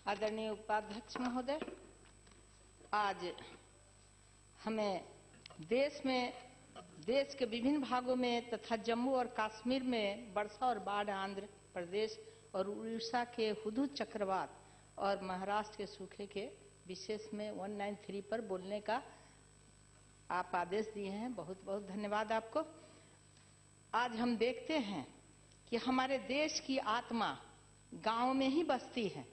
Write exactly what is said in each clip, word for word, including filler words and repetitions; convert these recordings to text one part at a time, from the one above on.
आदरणीय उपाध्यक्ष महोदय, आज हमें देश में देश के विभिन्न भागों में तथा जम्मू और कश्मीर में वर्षा और बाढ़, आंध्र प्रदेश और उड़ीसा के हुदूद चक्रवात और महाराष्ट्र के सूखे के विशेष में एक सौ तिरानवे पर बोलने का आप आदेश दिए हैं। बहुत बहुत धन्यवाद आपको। आज हम देखते हैं कि हमारे देश की आत्मा गांव में ही बसती है,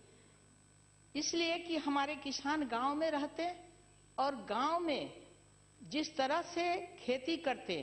इसलिए कि हमारे किसान गांव में रहते और गांव में जिस तरह से खेती करते,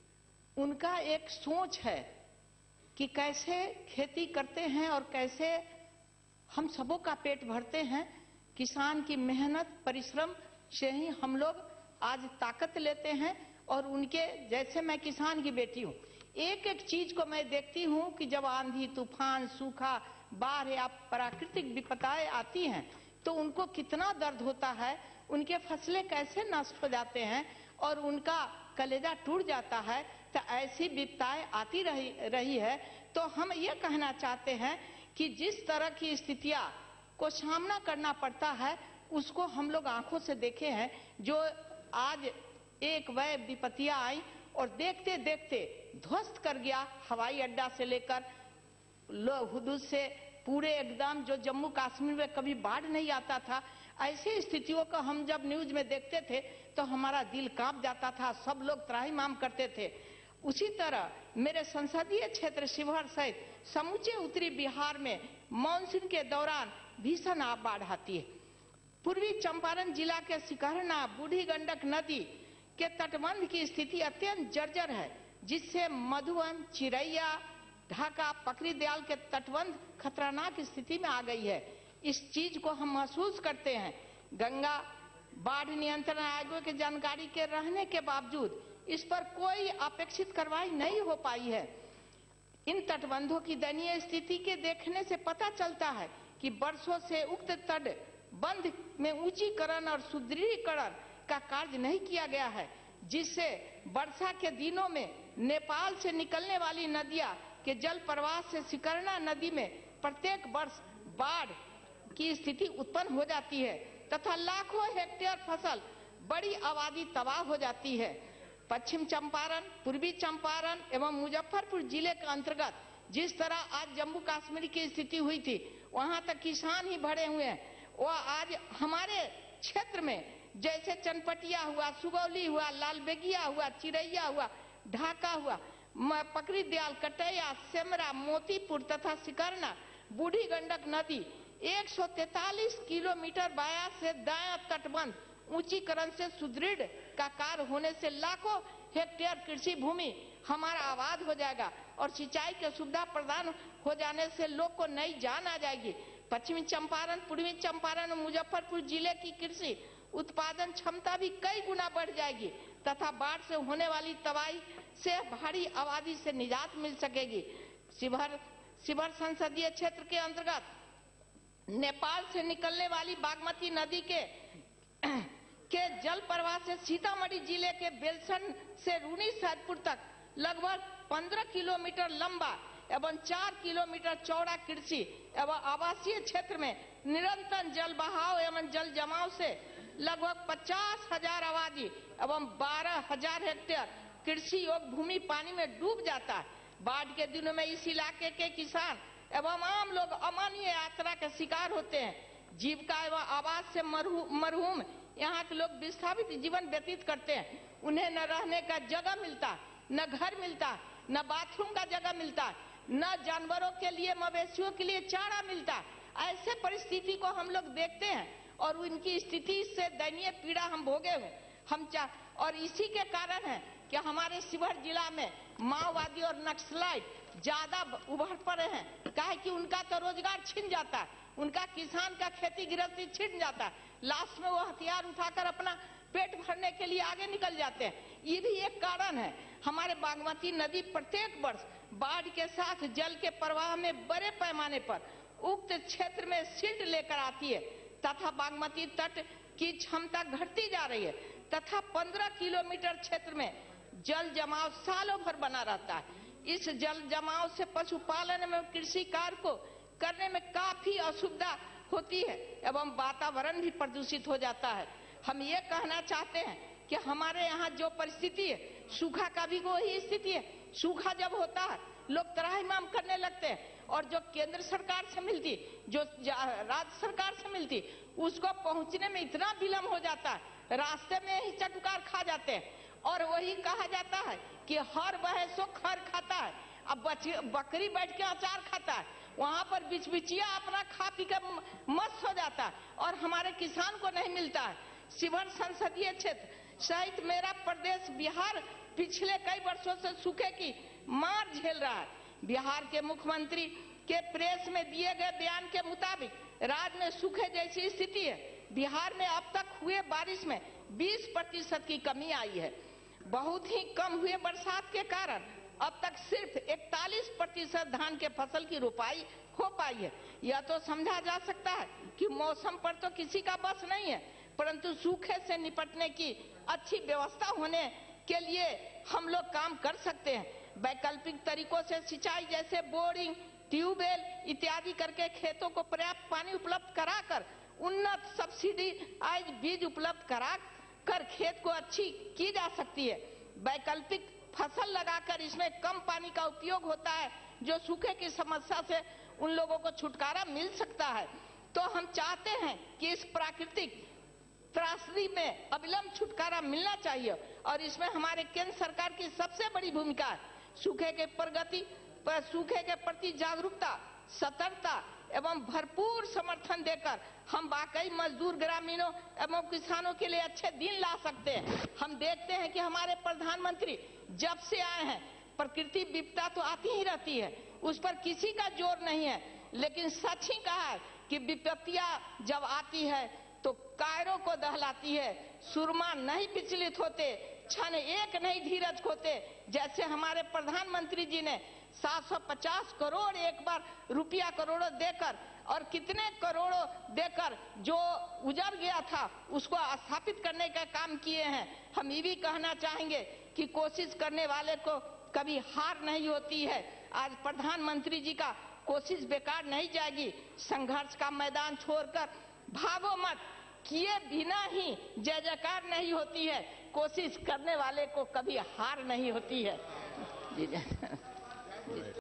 उनका एक सोच है कि कैसे खेती करते हैं और कैसे हम सबों का पेट भरते हैं। किसान की मेहनत परिश्रम से ही हम लोग आज ताकत लेते हैं और उनके जैसे मैं किसान की बेटी हूँ, एक एक चीज को मैं देखती हूँ कि जब आंधी तूफान सूखा बाढ़ या प्राकृतिक विपदाएं आती हैं तो उनको कितना दर्द होता है, उनके फसलें कैसे नष्ट हो जाते हैं और उनका कलेजा टूट जाता है। तो ऐसी विपदाएं आती रही रही है तो हम ये कहना चाहते हैं कि जिस तरह की स्थितियां को सामना करना पड़ता है उसको हम लोग आंखों से देखे हैं। जो आज एक वह विपत्तियां आई और देखते देखते ध्वस्त कर गया हवाई अड्डा से लेकर हुदूद से पूरे एकदम जो जम्मू कश्मीर में कभी बाढ़ नहीं आता था, ऐसी स्थितियों को हम जब न्यूज में देखते थे तो हमारा दिल कांप जाता था, सब लोग त्राहिमाम करते थे। उसी तरह मेरे संसदीय क्षेत्र शिवहर सहित समूचे उत्तरी बिहार में मानसून के दौरान भीषण बाढ़ आती है। पूर्वी चंपारण जिला के सिकरना बूढ़ी गंडक नदी के तटबंध की स्थिति अत्यंत जर्जर है, जिससे मधुबन, चिरैया, ढाका, पकड़ी दयाल के तटबंध खतरनाक स्थिति में आ गई है। इस चीज को हम महसूस करते हैं। गंगा बाढ़ नियंत्रण आयोग की जानकारी के रहने के बावजूद इस पर कोई अपेक्षित कार्रवाई नहीं हो पाई है। इन तटबंधों की दयनीय स्थिति के देखने से पता चलता है कि वर्षों से उक्त तट बंध में ऊंचीकरण और सुदृढ़ीकरण का कार्य नहीं किया गया है, जिससे वर्षा के दिनों में नेपाल से निकलने वाली नदियां के जल प्रवाह से सिकरना नदी में प्रत्येक वर्ष बाढ़ की स्थिति उत्पन्न हो जाती है तथा लाखों हेक्टेयर फसल, बड़ी आबादी तबाह हो जाती है। पश्चिम चंपारण, पूर्वी चंपारण एवं मुजफ्फरपुर जिले के अंतर्गत जिस तरह आज जम्मू कश्मीर की स्थिति हुई थी, वहां तक किसान ही भरे हुए हैं। वह आज हमारे क्षेत्र में जैसे चनपटिया हुआ, सुगौली हुआ, लालबेगिया हुआ, चिरैया हुआ, ढाका हुआ, पकड़ी दयाल, कटैया, सेमरा, मोतीपुर तथा सिकरना बूढ़ी गंडक नदी एक सौ तैतालीस किलोमीटर वाया से दायां तटबंध ऊंचीकरण से सुदृढ़ का कार्य होने से लाखों हेक्टेयर कृषि भूमि हमारा आबाद हो जाएगा और सिंचाई की सुविधा प्रदान हो जाने से लोग को नई जान आ जाएगी। पश्चिमी चंपारण, पूर्वी चंपारण और मुजफ्फरपुर जिले की कृषि उत्पादन क्षमता भी कई गुना बढ़ जाएगी तथा बाढ़ से होने वाली तबाही से भारी आबादी से निजात मिल सकेगी। शिवहर शिवहर संसदीय क्षेत्र के अंतर्गत नेपाल से निकलने वाली बागमती नदी के के जल प्रवाह से सीतामढ़ी जिले के बेलसन से रूनी सैदपुर तक लगभग पंद्रह किलोमीटर लंबा एवं चार किलोमीटर चौड़ा कृषि एवं आवासीय क्षेत्र में निरंतर जल बहाव एवं जल जमाव से लगभग पचास हजार आबादी एवं बारह हजार हेक्टेयर कृषि योग्य भूमि पानी में डूब जाता है। बाढ़ के दिनों में इस इलाके के किसान एवं आम लोग अमानवीय यात्रा के शिकार होते हैं। जीविका एवं आवास से मरहूम यहाँ के लोग विस्थापित जीवन व्यतीत करते हैं। उन्हें न रहने का जगह मिलता, न घर मिलता, न बाथरूम का जगह मिलता, न जानवरों के लिए, मवेशियों के लिए चारा मिलता। ऐसे परिस्थिति को हम लोग देखते हैं और उनकी स्थिति से दयनीय पीड़ा हम भोगे हुए हम चाह और इसी के कारण है कि हमारे शिवहर जिला में माओवादी और नक्सलाइट ज्यादा उभर पड़े हैं। काहे कि उनका तो रोजगार छिन जाता है, उनका किसान का खेती गृहस्थी छिन जाता है, लास्ट में वो हथियार उठाकर अपना पेट भरने के लिए आगे निकल जाते हैं। ये भी एक कारण है। हमारे बागमती नदी प्रत्येक वर्ष बाढ़ के साथ जल के प्रवाह में बड़े पैमाने पर उक्त क्षेत्र में सिल्ट लेकर आती है तथा बागमती तट की क्षमता घटती जा रही है तथा पंद्रह किलोमीटर क्षेत्र में जल जमाव सालों भर बना रहता है। इस जल जमाव से पशुपालन में कृषि कार्य को करने में काफी असुविधा होती है एवं वातावरण भी प्रदूषित हो जाता है। हम ये कहना चाहते हैं कि हमारे यहाँ जो परिस्थिति है, सूखा का भी वही स्थिति है। सूखा जब होता है लोग त्राहिमाम करने लगते हैं, और जो केंद्र सरकार से मिलती, जो राज्य सरकार से मिलती, उसको पहुंचने में इतना विलम्ब हो जाता है, रास्ते में ही चटुकार खा जाते हैं। और वही कहा जाता है कि हर वह सो खर खाता है, अब बकरी बैठ के अचार खाता है, वहां पर बिच बिचिया अपना खा पी कर मस्त हो जाता है और हमारे किसान को नहीं मिलता है। शिवहर संसदीय क्षेत्र सहित मेरा प्रदेश बिहार पिछले कई वर्षों से सूखे की मार झेल रहा है। बिहार के मुख्यमंत्री के प्रेस में दिए गए बयान के मुताबिक राज्य में सूखे जैसी स्थिति है। बिहार में अब तक हुए बारिश में बीस प्रतिशत की कमी आई है। बहुत ही कम हुए बरसात के कारण अब तक सिर्फ इकतालीस प्रतिशत धान के फसल की रोपाई हो पाई है। यह तो समझा जा सकता है कि मौसम पर तो किसी का बस नहीं है, परंतु सूखे से निपटने की अच्छी व्यवस्था होने के लिए हम लोग काम कर सकते हैं। वैकल्पिक तरीकों से सिंचाई जैसे बोरिंग, ट्यूबवेल इत्यादि करके खेतों को पर्याप्त पानी उपलब्ध कराकर उन्नत सब्सिडाइज बीज उपलब्ध करा कर खेत को अच्छी की जा सकती है। वैकल्पिक फसल लगाकर इसमें कम पानी का उपयोग होता है, जो सूखे की समस्या से उन लोगों को छुटकारा मिल सकता है। तो हम चाहते हैं कि इस प्राकृतिक त्रासदी में अविलंब छुटकारा मिलना चाहिए और इसमें हमारे केंद्र सरकार की सबसे बड़ी भूमिका है। सूखे के प्रगति पर सूखे के प्रति जागरूकता, सतर्कता एवं भरपूर समर्थन देकर हम वाकई मजदूर, ग्रामीणों एवं किसानों के लिए अच्छे दिन ला सकते हैं। हम देखते हैं कि हमारे प्रधानमंत्री जब से आए हैं प्रकृति विपदा तो आती ही रहती है, उस पर किसी का जोर नहीं है, लेकिन सच ही कहा है कि विपत्तियां जब आती है तो कायरों को दहलाती है। सुरमा नहीं विचलित होते, क्षण एक नहीं धीरज खोते। जैसे हमारे प्रधानमंत्री जी ने सात सौ पचास करोड़ एक बार रुपया करोड़ों देकर और कितने करोड़ों देकर जो उजड़ गया था उसको स्थापित करने का काम किए हैं। हम ये भी कहना चाहेंगे कि कोशिश करने वाले को कभी हार नहीं होती है। आज प्रधानमंत्री जी का कोशिश बेकार नहीं जाएगी। संघर्ष का मैदान छोड़कर भागो मत, किए बिना ही जय जयकार नहीं होती है। कोशिश करने वाले को कभी हार नहीं होती है।